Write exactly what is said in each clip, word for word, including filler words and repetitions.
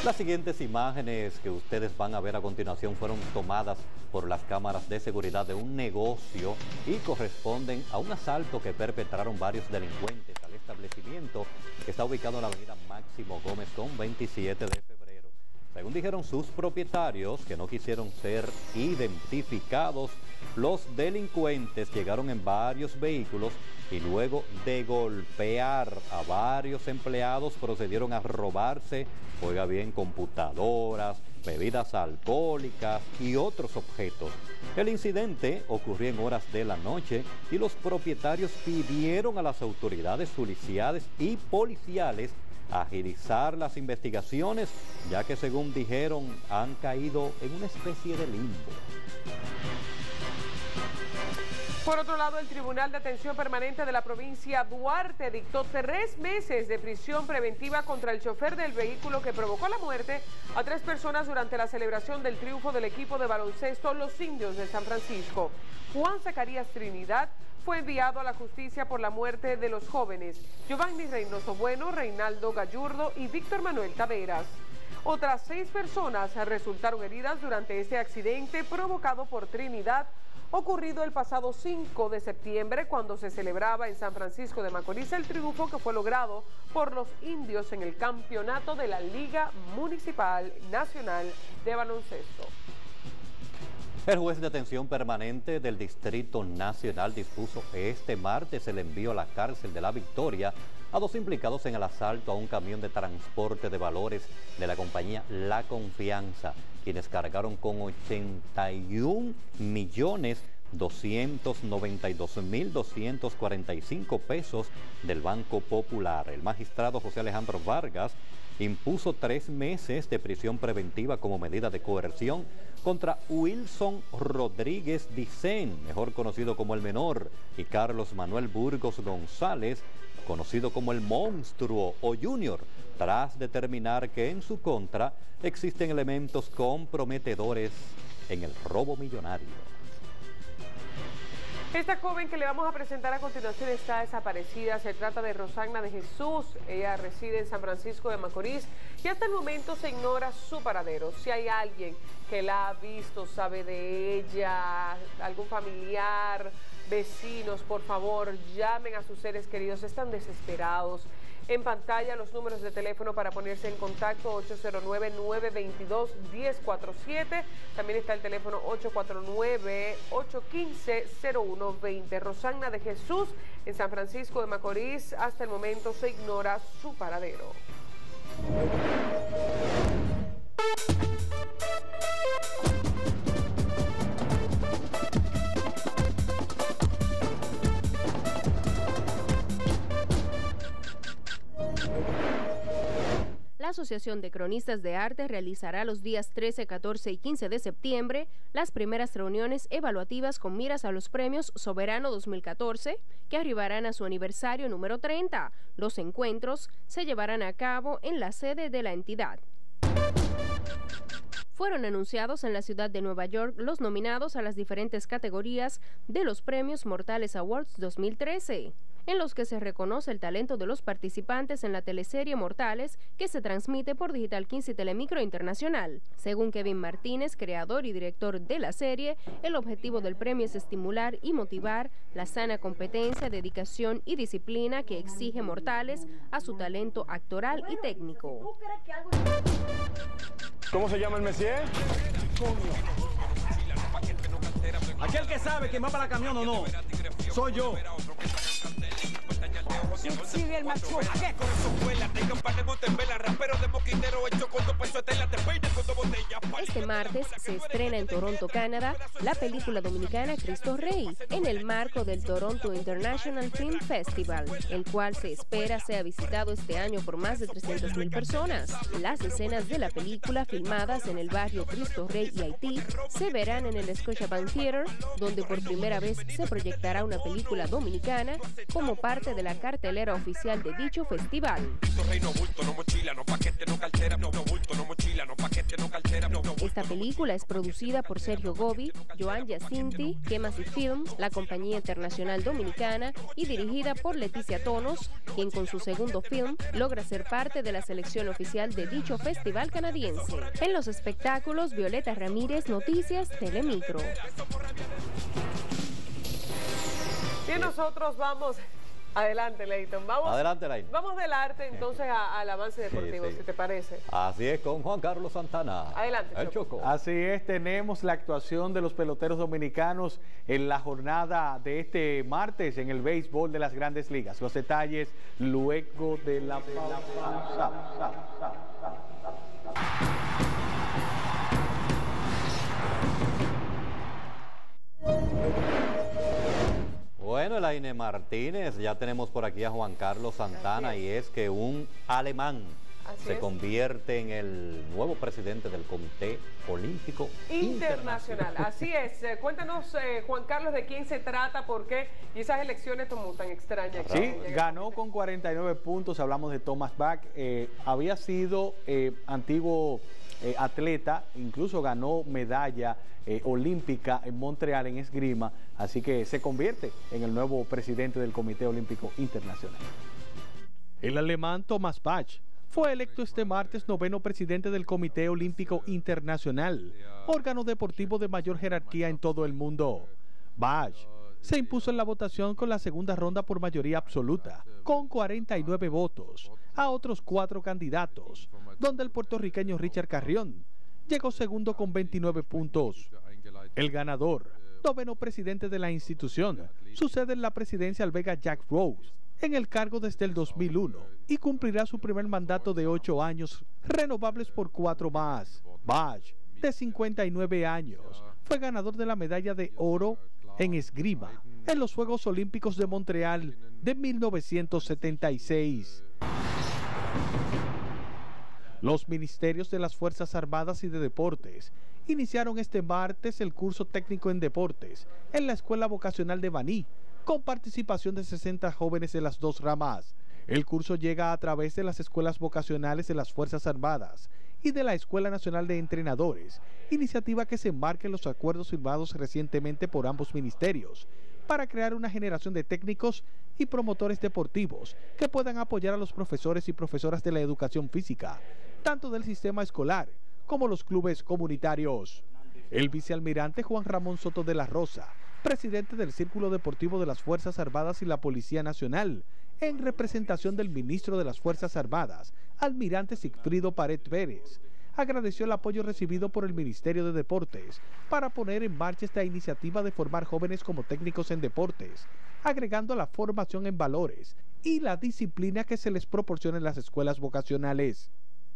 Las siguientes imágenes que ustedes van a ver a continuación fueron tomadas por las cámaras de seguridad de un negocio y corresponden a un asalto que perpetraron varios delincuentes al establecimiento que está ubicado en la avenida Máximo Gómez con veintisiete de febrero. Según dijeron sus propietarios, que no quisieron ser identificados, los delincuentes llegaron en varios vehículos y luego de golpear a varios empleados procedieron a robarse, oiga bien, computadoras, bebidas alcohólicas y otros objetos. El incidente ocurrió en horas de la noche y los propietarios pidieron a las autoridades policiales y policiales agilizar las investigaciones, ya que según dijeron han caído en una especie de limbo. Por otro lado, el Tribunal de Atención Permanente de la provincia Duarte dictó tres meses de prisión preventiva contra el chofer del vehículo que provocó la muerte a tres personas durante la celebración del triunfo del equipo de baloncesto Los Indios de San Francisco. Juan Zacarías Trinidad fue enviado a la justicia por la muerte de los jóvenes Giovanni Reynoso Bueno, Reinaldo Gallurdo y Víctor Manuel Taveras. Otras seis personas resultaron heridas durante este accidente provocado por Trinidad, ocurrido el pasado cinco de septiembre cuando se celebraba en San Francisco de Macorís el triunfo que fue logrado por los indios en el campeonato de la Liga Municipal Nacional de Baloncesto. El juez de atención permanente del Distrito Nacional dispuso este martes el envío a la cárcel de La Victoria a dos implicados en el asalto a un camión de transporte de valores de la compañía La Confianza, quienes cargaron con ochenta y un millones doscientos noventa y dos mil doscientos cuarenta y cinco pesos del Banco Popular. El magistrado José Alejandro Vargas impuso tres meses de prisión preventiva como medida de coerción contra Wilson Rodríguez Dicen, mejor conocido como El Menor, y Carlos Manuel Burgos González, conocido como El Monstruo o Junior, tras determinar que en su contra existen elementos comprometedores en el robo millonario. Esta joven que le vamos a presentar a continuación está desaparecida. Se trata de Rosagna de Jesús. Ella reside en San Francisco de Macorís y hasta el momento se ignora su paradero. Si hay alguien que la ha visto, sabe de ella, algún familiar, vecinos, por favor, llamen a sus seres queridos. Están desesperados. En pantalla los números de teléfono para ponerse en contacto: ocho cero nueve, nueve dos dos, uno cero cuatro siete. También está el teléfono ocho cuatro nueve, ocho uno cinco, cero uno dos cero. Rosagna de Jesús en San Francisco de Macorís. Hasta el momento se ignora su paradero. La Asociación de Cronistas de Arte realizará los días trece, catorce y quince de septiembre las primeras reuniones evaluativas con miras a los premios Soberano dos mil catorce, que arribarán a su aniversario número treinta. Los encuentros se llevarán a cabo en la sede de la entidad. Fueron anunciados en la ciudad de Nueva York los nominados a las diferentes categorías de los Premios Mortales Awards dos mil trece. En los que se reconoce el talento de los participantes en la teleserie Mortales, que se transmite por Digital quince y Telemicro Internacional. Según Kevin Martínez, creador y director de la serie, el objetivo del premio es estimular y motivar la sana competencia, dedicación y disciplina que exige Mortales a su talento actoral y técnico. ¿Cómo se llama el Messier? Aquel que sabe que va para la camión o no, soy yo. Sigue el macho. Este martes se estrena en Toronto, Canadá, la película dominicana Cristo Rey, en el marco del Toronto International Film Festival, el cual se espera sea visitado este año por más de trescientas mil personas. Las escenas de la película, filmadas en el barrio Cristo Rey y Haití, se verán en el Scotiabank Theatre, donde por primera vez se proyectará una película dominicana como parte de la cartelera oficial de dicho festival. Esta Esta película es producida por Sergio Gobi, Joan Jacinti, Kemasi Films, la compañía internacional dominicana, y dirigida por Leticia Tonos, quien con su segundo film logra ser parte de la selección oficial de dicho festival canadiense. En los espectáculos, Violeta Ramírez, Noticias Telemicro. Y nosotros vamos... Adelante, Leighton. Vamos, Adelante, Leighton. Vamos del arte entonces a, al avance deportivo, sí, sí. si te parece. Así es, con Juan Carlos Santana. Adelante, el Choco. Choco. Así es, tenemos la actuación de los peloteros dominicanos en la jornada de este martes en el béisbol de las Grandes Ligas. Los detalles luego de la pausa. Bueno, Elaine Martínez, ya tenemos por aquí a Juan Carlos Santana, y es que un alemán Así se es. convierte en el nuevo presidente del Comité Olímpico Internacional. Internacional. Así es. Eh, cuéntanos, eh, Juan Carlos, de quién se trata, por qué, y esas elecciones como tan extrañas. Sí, ganó con cuarenta y nueve puntos, hablamos de Thomas Bach, eh, había sido eh, antiguo eh, atleta, incluso ganó medalla eh, olímpica en Montreal en esgrima, así que se convierte en el nuevo presidente del Comité Olímpico Internacional. El alemán Thomas Bach fue electo este martes noveno presidente del Comité Olímpico Internacional, órgano deportivo de mayor jerarquía en todo el mundo. Bach se impuso en la votación con la segunda ronda por mayoría absoluta, con cuarenta y nueve votos, a otros cuatro candidatos, donde el puertorriqueño Richard Carrión llegó segundo con veintinueve puntos. El ganador, noveno presidente de la institución, sucede en la presidencia al Vega Jack Rose, en el cargo desde el dos mil uno, y cumplirá su primer mandato de ocho años, renovables por cuatro más. Bach, de cincuenta y nueve años, fue ganador de la medalla de oro en esgrima en los Juegos Olímpicos de Montreal de mil novecientos setenta y seis. Los ministerios de las Fuerzas Armadas y de Deportes iniciaron este martes el curso técnico en deportes en la Escuela Vocacional de Baní, con participación de sesenta jóvenes de las dos ramas. El curso llega a través de las escuelas vocacionales de las Fuerzas Armadas y de la Escuela Nacional de Entrenadores, iniciativa que se enmarca en los acuerdos firmados recientemente por ambos ministerios, para crear una generación de técnicos y promotores deportivos que puedan apoyar a los profesores y profesoras de la educación física, tanto del sistema escolar como los clubes comunitarios. El vicealmirante Juan Ramón Soto de la Rosa, presidente del Círculo Deportivo de las Fuerzas Armadas y la Policía Nacional, en representación del ministro de las Fuerzas Armadas, almirante Sigfrido Pared Pérez, agradeció el apoyo recibido por el Ministerio de Deportes para poner en marcha esta iniciativa de formar jóvenes como técnicos en deportes, agregando la formación en valores y la disciplina que se les proporciona en las escuelas vocacionales.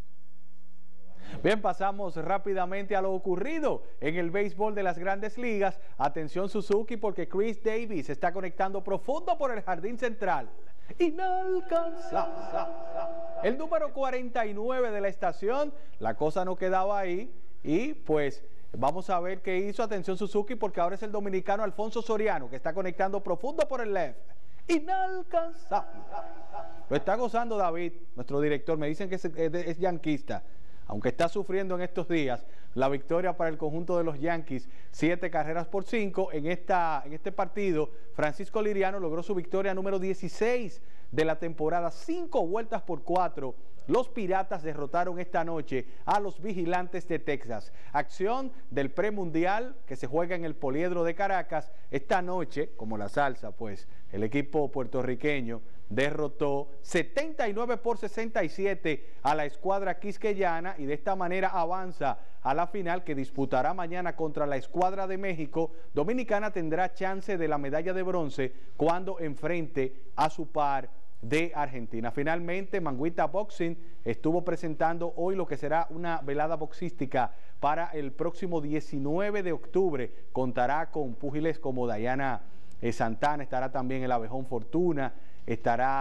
Bien, pasamos rápidamente a lo ocurrido en el béisbol de las Grandes Ligas. Atención Suzuki, porque Chris Davis está conectando profundo por el jardín central. Inalcanzable. El número cuarenta y nueve de la estación, la cosa no quedaba ahí y pues vamos a ver qué hizo. Atención Suzuki, porque ahora es el dominicano Alfonso Soriano que está conectando profundo por el left. Inalcanzable. Lo está gozando David, nuestro director. Me dicen que es, es yanquista, aunque está sufriendo en estos días. La victoria para el conjunto de los Yankees, siete carreras por cinco. En, esta, en este partido, Francisco Liriano logró su victoria número dieciséis de la temporada, cinco vueltas por cuatro. Los Piratas derrotaron esta noche a los Vigilantes de Texas. Acción del premundial que se juega en el Poliedro de Caracas. Esta noche, como la salsa, pues el equipo puertorriqueño derrotó setenta y nueve por sesenta y siete a la escuadra quisqueyana, y de esta manera avanza a la final que disputará mañana contra la escuadra de México. Dominicana tendrá chance de la medalla de bronce cuando enfrente a su par de Argentina. Finalmente, Manguita Boxing estuvo presentando hoy lo que será una velada boxística para el próximo diecinueve de octubre. Contará con púgiles como Dayana eh, Santana, estará también el Abejón Fortuna, estará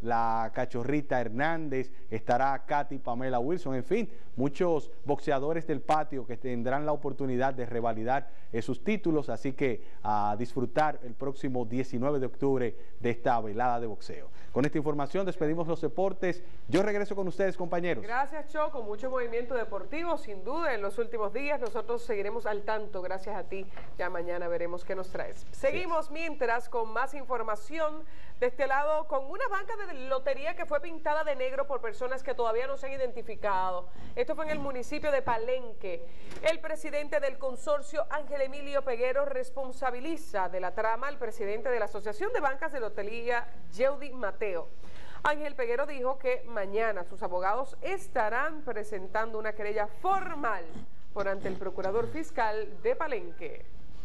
la Cachorrita Hernández, estará Katy Pamela Wilson, en fin, muchos boxeadores del patio que tendrán la oportunidad de revalidar eh, sus títulos, así que a disfrutar el próximo diecinueve de octubre de esta velada de boxeo. Con esta información despedimos los deportes. Yo regreso con ustedes, compañeros. Gracias, Cho, con mucho movimiento deportivo, sin duda, en los últimos días. Nosotros seguiremos al tanto, gracias a ti. Ya mañana veremos qué nos traes. Seguimos sí. mientras con más información de este lado, con una banca de lotería que fue pintada de negro por personas que todavía no se han identificado. Esto fue en el municipio de Palenque. El presidente del consorcio, Ángel Emilio Peguero, responsabiliza de la trama al presidente de la Asociación de Bancas de Lotería, Yeudi Mateo. Ángel Peguero dijo que mañana sus abogados estarán presentando una querella formal por ante el procurador fiscal de Palenque.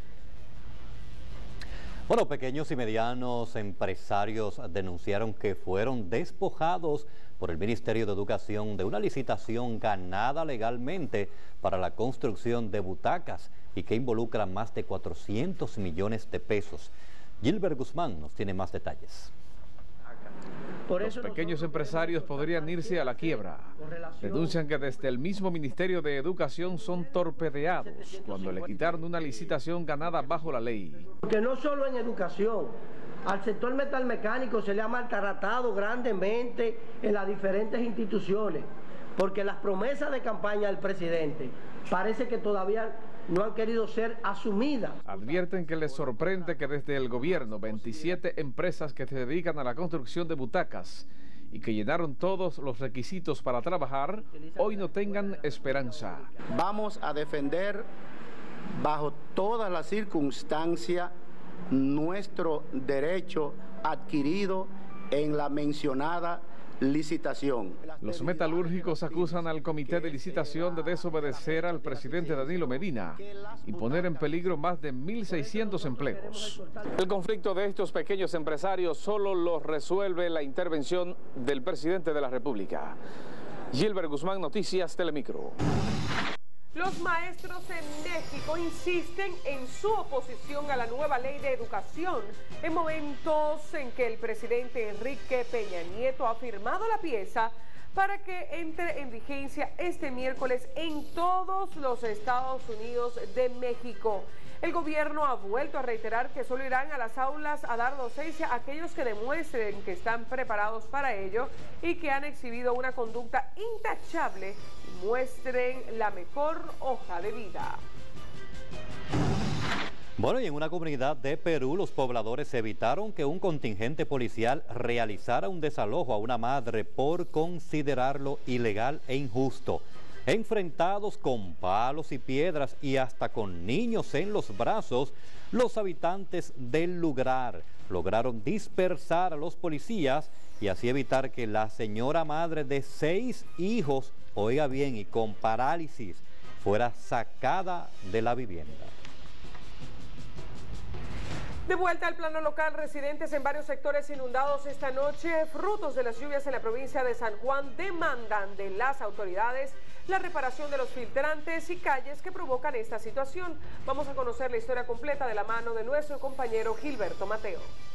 Bueno, pequeños y medianos empresarios denunciaron que fueron despojados por el Ministerio de Educación de una licitación ganada legalmente para la construcción de butacas y que involucra más de cuatrocientos millones de pesos. Gilbert Guzmán nos tiene más detalles. Los pequeños empresarios podrían irse a la quiebra. Denuncian que desde el mismo Ministerio de Educación son torpedeados cuando le quitaron una licitación ganada bajo la ley. Porque no solo en educación, al sector metalmecánico se le ha maltratado grandemente en las diferentes instituciones, porque las promesas de campaña del presidente parece que todavía no han querido ser asumidas. Advierten que les sorprende que desde el gobierno veintisiete empresas que se dedican a la construcción de butacas y que llenaron todos los requisitos para trabajar, hoy no tengan esperanza. Vamos a defender bajo todas las circunstancias nuestro derecho adquirido en la mencionada licitación. Los metalúrgicos acusan al comité de licitación de desobedecer al presidente Danilo Medina y poner en peligro más de mil seiscientos empleos. El conflicto de estos pequeños empresarios solo lo resuelve la intervención del presidente de la República. Gilbert Guzmán, Noticias Telemicro. Los maestros en México insisten en su oposición a la nueva ley de educación en momentos en que el presidente Enrique Peña Nieto ha firmado la pieza para que entre en vigencia este miércoles en todos los Estados Unidos de México. El gobierno ha vuelto a reiterar que solo irán a las aulas a dar docencia a aquellos que demuestren que están preparados para ello y que han exhibido una conducta intachable y muestren la mejor hoja de vida. Bueno, y en una comunidad de Perú, los pobladores evitaron que un contingente policial realizara un desalojo a una madre por considerarlo ilegal e injusto. Enfrentados con palos y piedras y hasta con niños en los brazos, los habitantes del lugar lograron dispersar a los policías y así evitar que la señora madre de seis hijos, oiga bien, y con parálisis, fuera sacada de la vivienda. De vuelta al plano local, residentes en varios sectores inundados esta noche, frutos de las lluvias en la provincia de San Juan, demandan de las autoridades la reparación de los filtrantes y calles que provocan esta situación. Vamos a conocer la historia completa de la mano de nuestro compañero Gilberto Mateo.